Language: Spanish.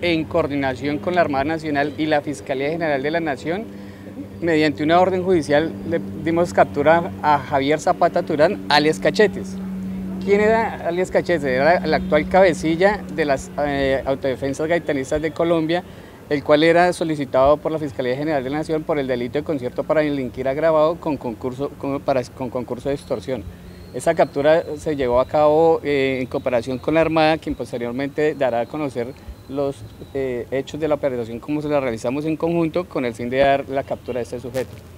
en coordinación con la Armada Nacional y la Fiscalía General de la Nación, mediante una orden judicial le dimos captura a Javier Zapata Turán, alias Cachetes. ¿Quién era alias Cachetes? Era el actual cabecilla de las autodefensas gaitanistas de Colombia, el cual era solicitado por la Fiscalía General de la Nación por el delito de concierto para delinquir agravado con concurso de extorsión. Esa captura se llevó a cabo en cooperación con la Armada, quien posteriormente dará a conocer los hechos de la operación como se la realizamos en conjunto con el fin de dar la captura de este sujeto.